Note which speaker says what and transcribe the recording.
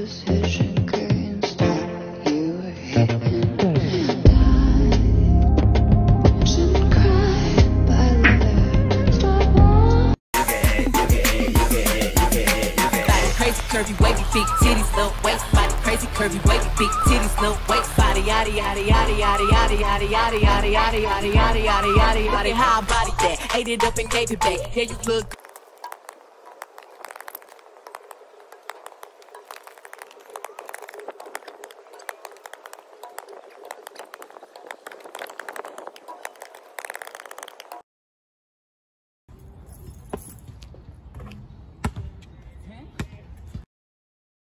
Speaker 1: decision couldn't stop you hitting. Shouldn't cry by the stop on.
Speaker 2: Body crazy, curvy, wavy, big titties, little waist. Body crazy, curvy, wavy, big titties, little waist. Body yaddy yaddy yaddy yaddy yaddy yaddy yaddy yaddy yaddy yaddy yaddy yaddy yaddy yaddy. How I body that, ate it up and gave it back. Yeah, you look.